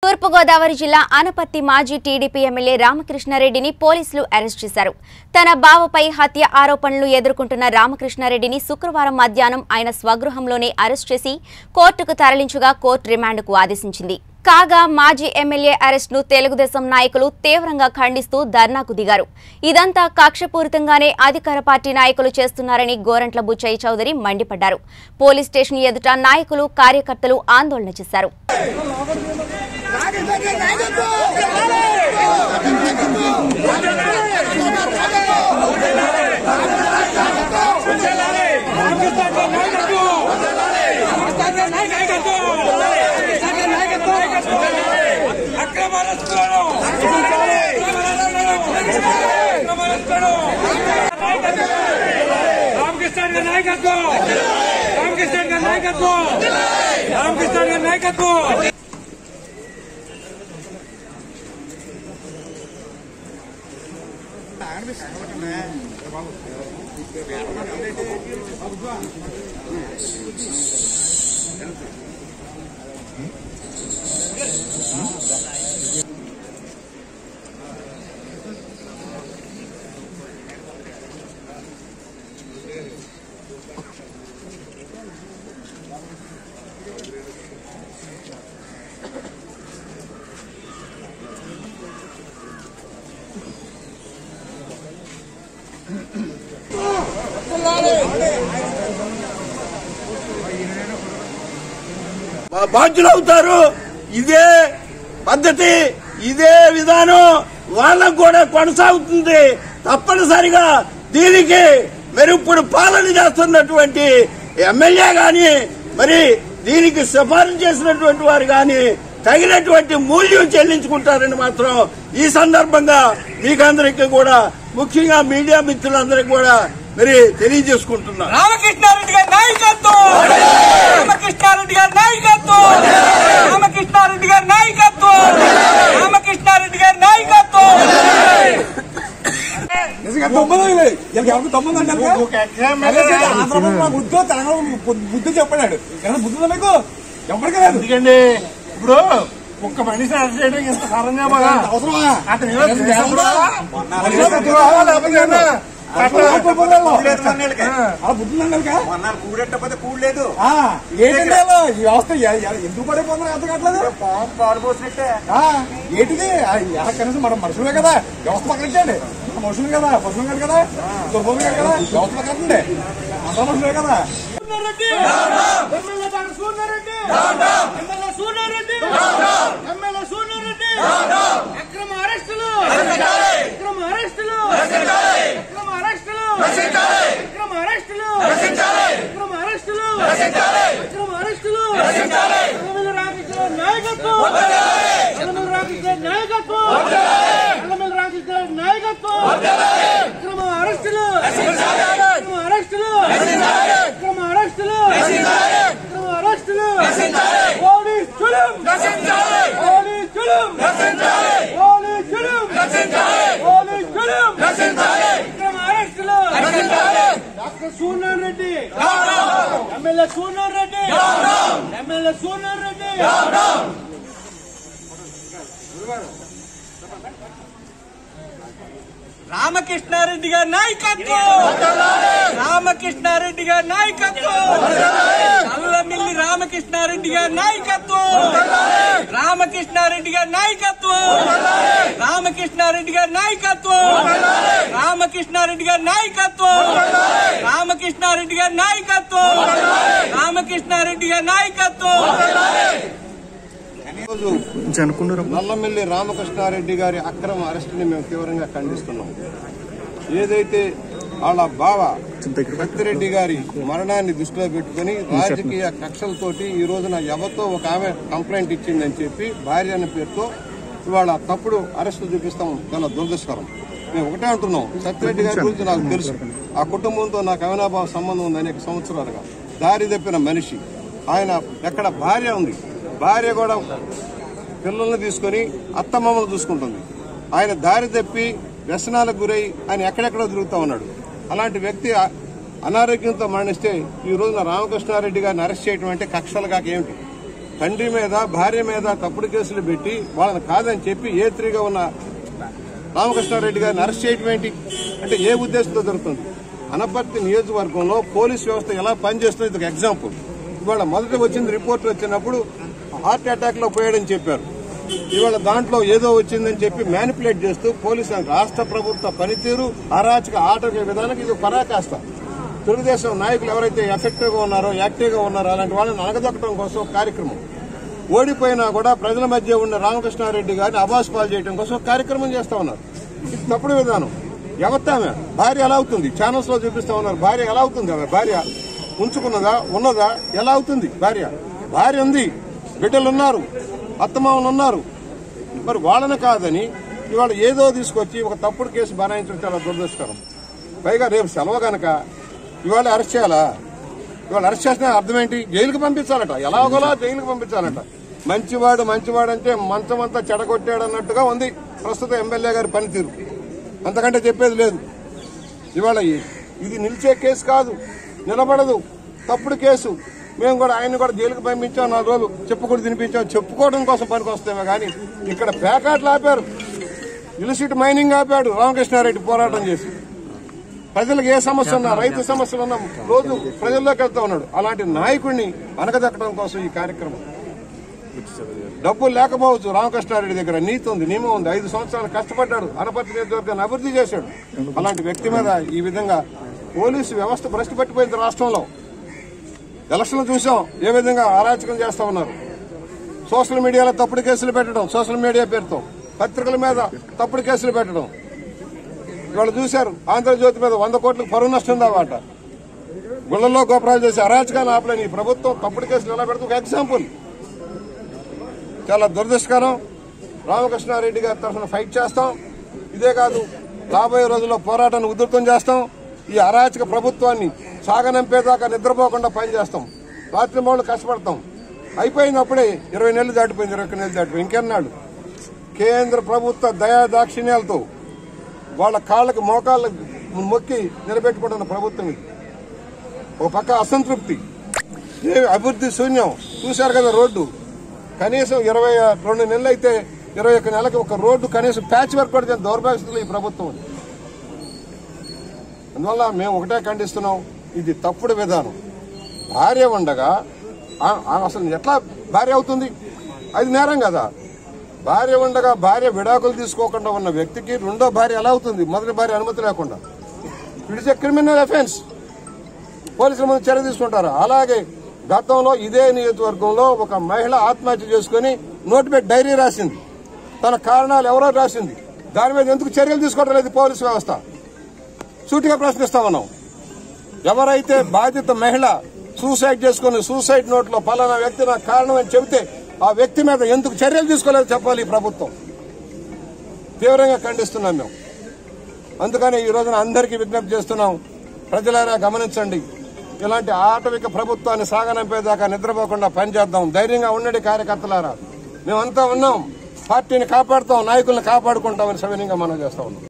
తూర్పు గోదావరి జిల్లా ఆనపత్తి మాజీ టీడీపీ ఎమ్మెల్యే రామకృష్ణారెడ్డిని పోలీసులు అరెస్ట్ చేశారు. తన బావపై హత్య ఆరోపణలు ఎదుర్కొంటున్న రామకృష్ణారెడ్డిని శుక్రవారం మధ్యాహ్నం ఆయన స్వగృహంలోనే అరెస్ట్ చేసి కోర్టుకు తరలించగా కోర్టు రిమాండ్కు ఆదేశించింది. కాగా మాజీ ఎమ్మెల్యే అరెస్ట్ను తెలుగుదేశం నాయకులు తీవ్రంగా ఖండిస్తూ ధర్నాకు దిగారు. ఇదంతా కక్షపూరితంగానే అధికార పార్టీ నాయకులు చేస్తున్నారని గోరంట్ల బుచ్చయ్య చౌదరి మండిపడ్డారు. పోలీస్ స్టేషన్ ఎదుట నాయకులు కార్యకర్తలు ఆందోళన చేశారు. బాధ్యులవుతారు. ఇదే పద్ధతి, ఇదే విధానం వాళ్ళకు కూడా కొనసాగుతుంది. తప్పనిసరిగా దీనికి మరి ఇప్పుడు పాలన చేస్తున్నటువంటి ఎమ్మెల్యే గాని మరి దీనికి సిఫారసు చేసినటువంటి వారు గాని తగినటువంటి మూల్యం చెల్లించుకుంటారని మాత్రం ఈ సందర్భంగా మీకందరికీ కూడా ముఖ్యంగా మీడియా మిత్రులందరికీ కూడా మరి తెలియజేసుకుంటున్నారు. రామకృష్ణారెడ్డి గారి నాయకత్వం, రామకృష్ణారెడ్డి గారి నాయకత్వం, రామకృష్ణారెడ్డి గారి నాయకత్వం, రామకృష్ణారెడ్డి గారి నాయకత్వం. బుద్ధి చెప్పాడు బుద్ధి మీకు ఎవరికి లేదు. ఎందుకండి ఇప్పుడు ఒక్క మనిషి అరెస్ట్ చేయడం ఎంత సరంజామా అవసరమా? అతను కూడెట్టకపోతే కూడలేదు. ఏంటంటే ఈ వ్యవస్థ ఎందుకు పడిపోతున్నారు అర్థం కావట్లేదు. పాలు పోసినట్టే ఏంటిది? కనీసం మనం మనుషులే కదా, వ్యవస్థ పక్కనించండి. మనుషులు కదా, పశువులు కాదు కదా, దుర్భూమి కాదు కదా, వ్యవస్థ పక్కనండి. అంతా మనుషులే కదా. అక్రమ అరెస్టులు, అక్రమ అరెస్టులు, అక్రమ అరెస్టులు, అక్రమ అరెస్టులు, అక్రమ అరెస్టులు, అక్రమ అరెస్టులు. అల్లమల్లి రామకృష్ణ నాయకత్వం, అల్లమల్లి రామకృష్ణ నాయకత్వం, అల్లమల్లి రామకృష్ణ నాయకత్వం. అక్రమ అరెస్టులు, అక్రమ అరెస్టులు, అక్రమ అరెస్టులు, అక్రమ అరెస్టులు. పోలీస్ జులుం, పోలీస్ జులుం, పోలీస్ జులుం, పోలీస్ జులుం. అక్రమ అరెస్టులు. Doctor Suryanarayana Reddy, MLA Suryanarayana Reddy, MLA Suryanarayana Reddy. Ramakrishna Reddy గారి నాయకత్వం, రామకృష్ణారెడ్డి గారి నాయకత్వం, అల్లమిల్లి రామకృష్ణారెడ్డి గారి నాయకత్వం, రామకృష్ణారెడ్డి గారి నాయకత్వం, రామకృష్ణారెడ్డి గారి నాయకత్వం, రామకృష్ణారెడ్డి గారి నాయకత్వం, రామకృష్ణారెడ్డి గారి నాయకత్వం, రామకృష్ణారెడ్డి గారి నాయకత్వం. నల్లమిల్లి రామకృష్ణారెడ్డి గారి అక్రమ అరెస్టుని మేము తీవ్రంగా ఖండిస్తున్నాం. ఏదైతే వాళ్ళ బావ పెద్దిరెడ్డి గారి మరణాన్ని దృష్టిలో పెట్టుకుని రాజకీయ కక్షలతోటి ఈ రోజున ఎవరితో ఒక ఆమె కంప్లైంట్ ఇచ్చిందని చెప్పి భార్య అనే పేరుతో ఇవాళ తప్పుడు అరెస్టు చూపిస్తాం. చాలా దురదృష్టకరం. మేము ఒకటే అంటున్నాం, సత్యరెడ్డి గారి గురించి నాకు తెలుసు. ఆ కుటుంబంతో నాకు అవినాభావ సంబంధం ఉంది. అనేక సంవత్సరాలుగా దారి తప్పిన మనిషి ఆయన. ఎక్కడ భార్య ఉంది, భార్య కూడా పిల్లల్ని తీసుకుని అత్తమామలు చూసుకుంటుంది. ఆయన దారి తప్పి వ్యసనాలకు గురై ఆయన ఎక్కడెక్కడో తిరుగుతూ ఉన్నాడు. అలాంటి వ్యక్తి అనారోగ్యంతో మరణిస్తే ఈ రోజున రామకృష్ణారెడ్డి గారిని అరెస్ట్ చేయడం అంటే కక్షలు కాక ఏమిటి? తండ్రి మీద భార్య మీద తప్పుడు కేసులు పెట్టి వాళ్ళని కాదని చెప్పి A3గా ఉన్న రామకృష్ణారెడ్డి గారిని అరెస్ట్ చేయడం ఏంటి అంటే ఏ ఉద్దేశంతో జరుగుతుంది? అనపర్తి నియోజకవర్గంలో పోలీస్ వ్యవస్థ ఎలా పనిచేస్తుందో ఇది ఒక ఎగ్జాంపుల్. ఇవాళ మొదట వచ్చింది రిపోర్ట్ వచ్చినప్పుడు హార్ట్ అటాక్ లో పోయాడని చెప్పారు. ఇవాళ దాంట్లో ఏదో వచ్చిందని చెప్పి మ్యానిపులేట్ చేస్తూ పోలీసు రాష్ట్ర ప్రభుత్వ పనితీరు అరాచక ఆటక విధానానికి ఇది పరాకాష్ట. తెలుగుదేశం నాయకులు ఎవరైతే ఎఫెక్టివ్ గా ఉన్నారో యాక్టివ్ గా ఉన్నారో అలాంటి వాళ్ళని అనగదొక్కడం కోసం కార్యక్రమం, ఓడిపోయినా కూడా ప్రజల మధ్య ఉన్న రామకృష్ణారెడ్డి గారిని అబాస్ పాలు చేయడం కోసం కార్యక్రమం చేస్తా ఉన్నారు. ఇది తప్పుడు విధానం. ఎవరితామే భార్య ఎలా అవుతుంది? ఛానల్స్ లో చూపిస్తా ఉన్నారు. భార్య ఎలా అవుతుంది? ఆమె భార్య ఉంచుకున్నదా ఉన్నదా? ఎలా అవుతుంది? భార్య ఉంది, బిడ్డలున్నారు, అత్తమామలు ఉన్నారు. మరి వాళ్ళని కాదని ఇవాళ ఏదో తీసుకొచ్చి ఒక తప్పుడు కేసు బనాయించడం చాలా దురదృష్టకరం. పైగా రేపు సెలవు గనక ఇవాళ అరెస్ట్ చేయాలా? ఇవాళ అరెస్ట్ చేసిన అర్థం ఏంటి? జైలుకి పంపించాలట. ఎలాగోలా జైలుకి పంపించాలట. మంచివాడు అంటే మంచమంతా చెడగొట్టాడన్నట్టుగా ఉంది ప్రస్తుత ఎమ్మెల్యే గారి పనితీరు. అంతకంటే చెప్పేది లేదు. ఇవాళ ఇది నిలిచే కేసు కాదు, నిలబడదు, తప్పుడు కేసు. మేము కూడా ఆయన కూడా జైలుకి పంపించాం, 4 రోజులు చెప్పుకొని తినిపించాం. చెప్పుకోవడం కోసం పనికి వస్తేమో కానీ ఇక్కడ ప్యాకెట్లు ఆపారు, ఇలిసిట్ మైనింగ్ ఆపాడు రామకృష్ణారెడ్డి పోరాటం చేసి. ప్రజలకు ఏ సమస్య ఉన్నా, రైతు సమస్యలు ఉన్నా రోజు ప్రజల్లోకి వెళ్తా ఉన్నాడు. అలాంటి నాయకుడిని అనగదక్కడం కోసం ఈ కార్యక్రమం. డబ్బులు లేకపోవచ్చు రామకృష్ణారెడ్డి దగ్గర, నీతి ఉంది, నియమం ఉంది. 5 సంవత్సరాలు కష్టపడ్డాడు, అనపర్తి నియోజకవర్గాన్ని అభివృద్ధి చేశాడు. అలాంటి వ్యక్తి మీద ఈ విధంగా పోలీసు వ్యవస్థ భ్రష్టు పట్టిపోయింది రాష్ట్రంలో. ఎలక్షన్లు చూసాం ఏ విధంగా అరాచకం చేస్తా ఉన్నారు. సోషల్ మీడియాలో తప్పుడు కేసులు పెట్టడం, సోషల్ మీడియా పేరుతో పత్రికల మీద తప్పుడు కేసులు పెట్టడం. ఇవాళ చూశారు ఆంధ్రజ్యోతి మీద 100 కోట్లకు పరువు నష్టం ఉందావాట. గుళ్లలో గోపురాలు చేసి అరాచకాలు ఆపలేని ఈ ప్రభుత్వం తప్పుడు కేసులు ఎలా పెడుతుంది? ఒక ఎగ్జాంపుల్. చాలా దురదృష్టకరం. రామకృష్ణారెడ్డి గారి తరఫున ఫైట్ చేస్తాం. ఇదే కాదు, రాబోయే రోజుల్లో పోరాటాన్ని ఉధృతం చేస్తాం. ఈ అరాచక ప్రభుత్వాన్ని సాగనంపేదాకా నిద్రపోకుండా పనిచేస్తాం. రాత్రి మూడు కష్టపడతాం. అయిపోయినప్పుడే 20 నెలలు దాటిపోయింది, 21 నెలలు దాటిపోయింది. ఇంకెన్నాళ్ళు? కేంద్ర ప్రభుత్వ దయా దాక్షిణ్యాలతో వాళ్ళ కాళ్ళకి మోకాళ్ళకి మొక్కి నిలబెట్టుకుంటున్న ప్రభుత్వం ఇది. ఒక పక్క అసంతృప్తి, అభివృద్ధి శూన్యం. చూశారు కదా రోడ్డు, కనీసం 22 నెలలు అయితే 21 నెలలకు ఒక రోడ్డు కనీసం ప్యాచ్ వర్క్ కూడా దౌర్భాగ్యస్తులు ఈ ప్రభుత్వం. అందువల్ల మేము ఒకటే ఖండిస్తున్నాం, ఇది తప్పుడు విధానం. భార్య ఉండగా అసలు ఎట్లా భార్య అవుతుంది? అది నేరం కదా. భార్య ఉండగా భార్య విడాకులు తీసుకోకుండా ఉన్న వ్యక్తికి రెండో భార్య ఎలా అవుతుంది? మొదటి భార్య అనుమతి లేకుండా. It's a criminal offence. పోలీసుల ముందు చర్య తీసుకుంటారు. అలాగే గతంలో ఇదే నియోజకవర్గంలో ఒక మహిళ ఆత్మహత్య చేసుకుని నోట్ డైరీ రాసింది. తన కారణాలు ఎవరో రాసింది. దాని మీద ఎందుకు చర్యలు తీసుకోవడం లేదు పోలీసు వ్యవస్థ? సూటిగా ప్రశ్నిస్తా ఉన్నాం. ఎవరైతే బాధిత మహిళ సూసైడ్ చేసుకుని సూసైడ్ నోట్ లో పలానా వ్యక్తి నాకు కారణం అని చెబితే ఆ వ్యక్తి మీద ఎందుకు చర్యలు తీసుకోలేదు చెప్పాలి ఈ ప్రభుత్వం. తీవ్రంగా ఖండిస్తున్నాం మేము. అందుకని ఈ రోజున అందరికీ విజ్ఞప్తి చేస్తున్నాం, ప్రజలారా గమనించండి. ఇలాంటి ఆటవిక ప్రభుత్వాన్ని సాగనంపేదాకా నిద్రపోకుండా పనిచేద్దాం. ధైర్యంగా ఉండండి కార్యకర్తలారా. మేమంతా ఉన్నాం, పార్టీని కాపాడుతాం, నాయకుల్ని కాపాడుకుంటామని సవినయంగా మనం చేస్తా ఉన్నాం.